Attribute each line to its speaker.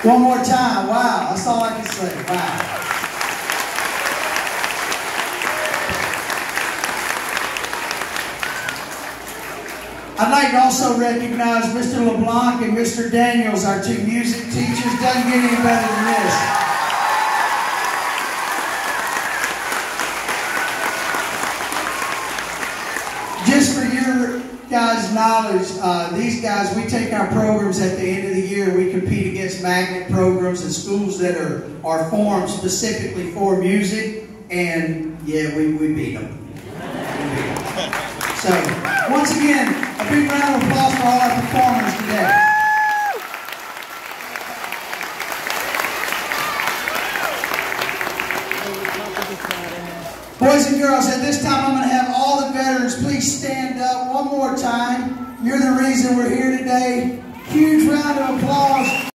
Speaker 1: One more time. Wow, that's all I can say. Wow. I'd like to also recognize Mr. LeBlanc and Mr. Daniels, our two music teachers. Doesn't get any better than this. Just for your guys' knowledge, these guys, we take our programs at the end of the year. We compete against magnet programs and schools that are formed specifically for music. And yeah, we beat them. So, once again, a big round of applause for all our performers today. Boys and girls, at this time I'm going to have all the veterans please stand up one more time. You're the reason we're here today. Huge round of applause.